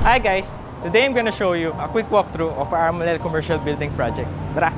Hi guys! Today I'm gonna show you a quick walkthrough of our Amalel commercial building project. Tara!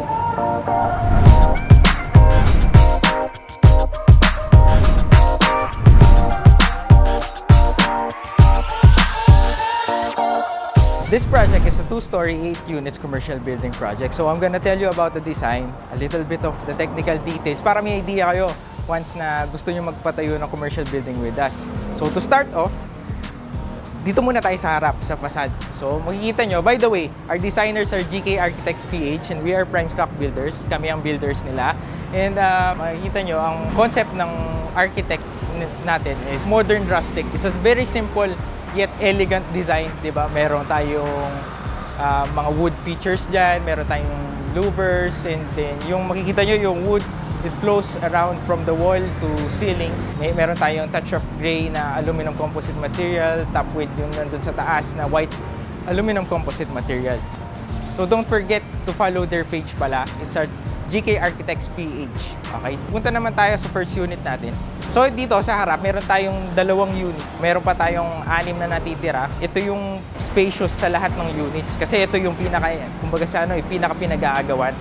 This project is a 2-story, 8 units commercial building project. So I'm gonna tell you about the design, a little bit of the technical details para may idea kayo once na gusto nyo magpatayo ng commercial building with us. So to start off, dito muna tayo sa harap, sa facade. So makikita nyo, by the way, our designers are GK Architects PH and we are Prime Stock Builders. Kami ang builders nila. And makikita nyo, ang concept ng architect natin is modern rustic. It's a very simple yet elegant design, di ba? Meron tayong mga wood features dyan, meron tayong louvers, and then yung makikita nyo yung wood, it flows around from the wall to ceiling. Meron tayong touch of gray na aluminum composite material, top with yung nandun sa taas na white aluminum composite material. So don't forget to follow their page pala. It's our GK Architects PH. Okay? Punta naman tayo sa first unit natin. So dito sa harap, meron tayong 2 unit. Meron pa tayong 6 na natitira. Ito yung spacious sa lahat ng units kasi ito yung kumbaga sa pinaka-pinag-aagawan.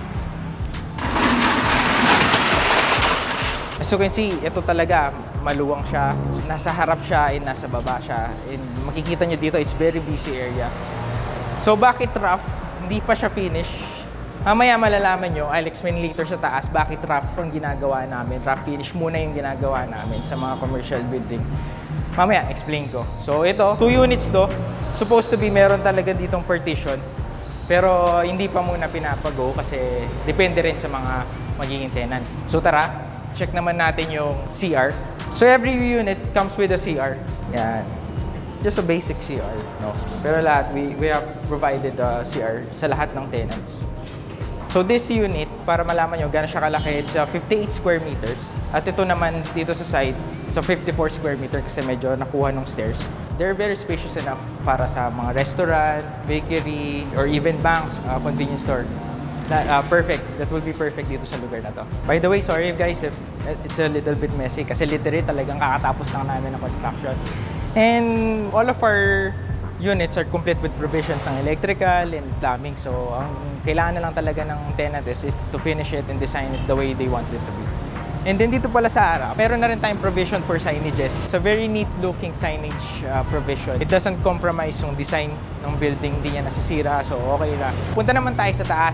As you can see, ito talaga maluwang siya. Nasa harap siya and nasa baba siya. And makikita nyo dito, it's very busy area. So bakit rough? Hindi pa siya finish. Mamaya malalaman nyo, I'll explain later sa taas bakit rough ang ginagawa namin. Rough finish muna yung ginagawa namin sa mga commercial building. Mamaya, explain ko. So ito, 2 units to. Supposed to be meron talaga ditong partition. Pero hindi pa muna pinapago kasi depende rin sa mga magiging tenants. So tara, check naman natin yung CR. So every unit comes with a CR. Yan. Just a basic CR, no? Pero lahat, we have provided a CR sa lahat ng tenants. So this unit, para malaman nyo gano'n siya kalaki, it's 58 square meters. At ito naman dito sa side, it's 54 square meter kasi medyo nakuha ng stairs. They're very spacious enough para sa mga restaurant, bakery, or even banks, convenience store. Perfect. That will be perfect dito sa lugar na to. By the way, sorry guys if it's a little bit messy kasi literally talagang kakatapos lang namin ng construction. And all of our units are complete with provisions ng electrical and plumbing. So, ang kailangan na lang talaga ng tenant is to finish it and design it the way they want it to be. And then dito pala sa harap, meron na rin tayong provision for signages. It's a very neat looking signage provision. It doesn't compromise yung design ng building, hindi niya nasisira. So, okay lang. Punta naman tayo sa taas.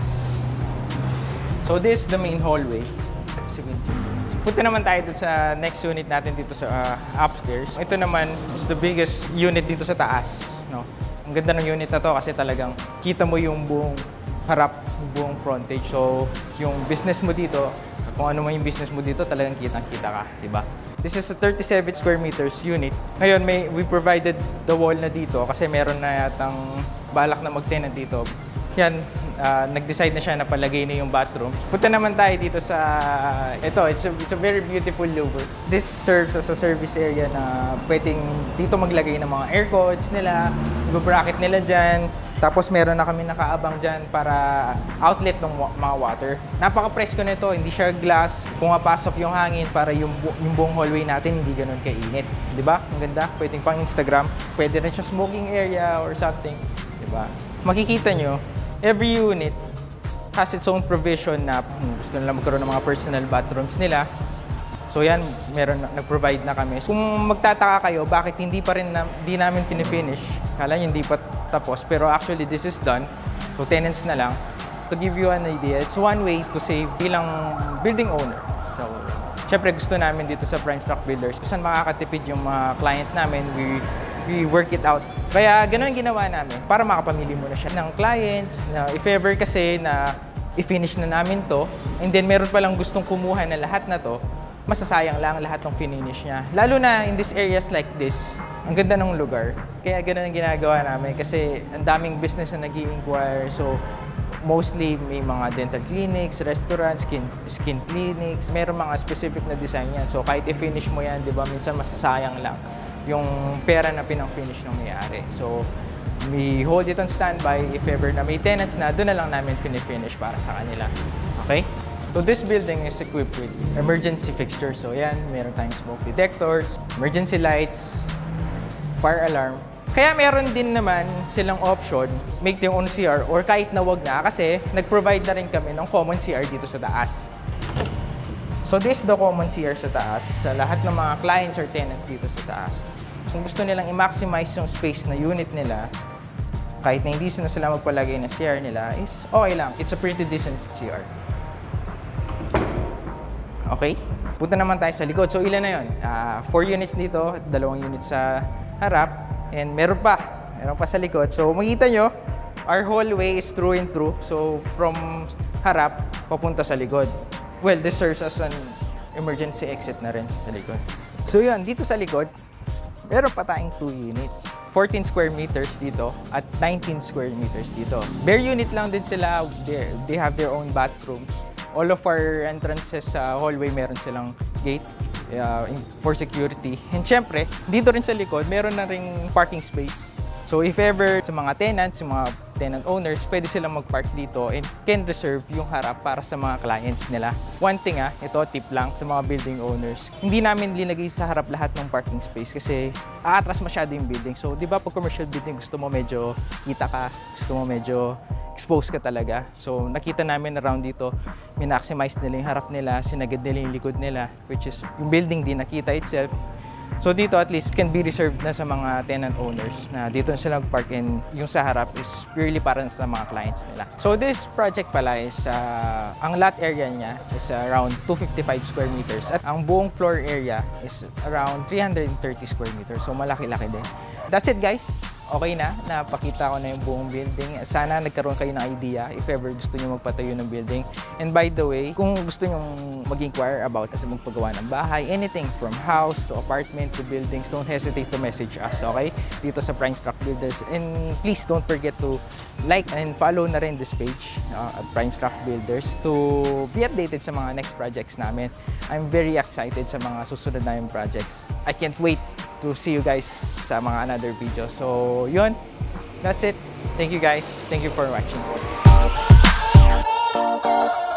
So, this is the main hallway. Punta naman tayo dito sa next unit natin dito sa upstairs. Ito naman is the biggest unit dito sa taas. No? Ang ganda ng unit na to kasi talagang kita mo yung buong harap, yung buong frontage. So, yung business mo dito, kung ano man yung business mo dito, talagang kitang-kita ka, di ba? This is a 37 square meters unit. Ngayon, we provided the wall na dito kasi meron na yatang balak na mag-tenant dito. Yan, nag-decide na siya na palagay na yung bathroom. Punta naman tayo dito sa ito, it's a very beautiful louver. This serves as a service area na pwedeng dito maglagay ng mga air codes nila, i-bracket nila dyan. Tapos meron na kami nakaabang dyan para outlet ng mga water. Napaka-presko nito, hindi siya glass. Pumapasok yung hangin para yung buong hallway natin hindi ganun kainit. Di ba? Ang ganda, pwedeng pang Instagram. Pwede rin siya smoking area or something. Di ba? Makikita nyo, every unit has its own provision na gusto nila magkaroon ng mga personal bathrooms nila. So yan, nag-provide na kami. Kung magtataka kayo, bakit hindi namin pinifinish, kala nyo hindi pa tapos, pero actually this is done. So tenants na lang. To give you an idea, it's one way to save bilang building owner. So, syempre gusto namin dito sa Prime Stock Builders, kung saan makakatipid yung mga client namin, we work it out. Kaya gano'n yung ginawa namin para makapamili muna siya ng clients na if ever kasi na i-finish na namin to and then meron palang gustong kumuha na lahat na to, masasayang lang lahat ng finish niya. Lalo na in these areas like this, ang ganda ng lugar. Kaya gano'n ang ginagawa namin kasi ang daming business na nag-i-inquire. So, mostly may mga dental clinics, restaurants, skin clinics. Meron mga specific na design yan. So, kahit i-finish mo yan, di ba, minsan masasayang lang yung pera na pinang-finish ng may-ari. So, we hold it on standby. If ever na may tenants na, doon na lang namin finish para sa kanila. Okay? So, this building is equipped with emergency fixtures. So, yan, meron tayong smoke detectors, emergency lights, fire alarm. Kaya meron din naman silang option, make their own CR or kahit na wag na kasi nag-provide na rin kami ng common CR dito sa taas. So this is the common CR sa taas sa lahat ng mga clients or tenants dito sa taas. Kung gusto nilang i-maximize yung space na unit nila, kahit na hindi na sila magpalagay ng CR nila, is okay lang. It's a pretty decent CR. Okay? Punta naman tayo sa likod. So ilan na yun? 4 units dito, 2 units sa harap. And meron pa sa likod. So makita nyo, our hallway is through and through. So from harap, papunta sa likod. Well, this serves as an emergency exit na rin sa likod. So yun, dito sa likod, meron pa tayong 2 units. 14 square meters dito at 19 square meters dito. Bare unit lang din sila. They have their own bathrooms. All of our entrances sa hallway meron silang gate. For security. And syempre, dito rin sa likod, meron na ring parking space. So if ever sa mga tenants, yung mga tenant owners, pwede silang mag-park dito and can reserve yung harap para sa mga clients nila. One thing ito tip lang sa mga building owners. Hindi namin linagay sa harap lahat ng parking space kasi aatras masyado yung building. So di ba pag commercial building, gusto mo medyo kita ka, gusto mo medyo exposed ka talaga. So nakita namin around dito, min-maximize nila yung harap nila, sinagad nila yung likod nila, which is yung building din nakita itself. So dito at least can be reserved na sa mga tenant owners na dito sila mag-park and yung sa harap is purely para sa mga clients nila. So this project pala is, ang lot area niya is around 255 square meters at ang buong floor area is around 330 square meters. So malaki-laki din. That's it guys. Okay na, napakita ko na yung buong building. Sana nagkaroon kayo ng idea if ever gusto nyo magpatayo ng building. And by the way, kung gusto nyo mag-inquire about as magpagawa ng bahay, anything from house to apartment to buildings, don't hesitate to message us, okay? Dito sa Primestruck Builders. And please don't forget to like and follow na rin this page at Primestruck Builders to be updated sa mga next projects namin. I'm very excited sa mga susunod na yung projects. I can't wait to see you guys sa mga another video. So, yun. That's it. Thank you guys. Thank you for watching.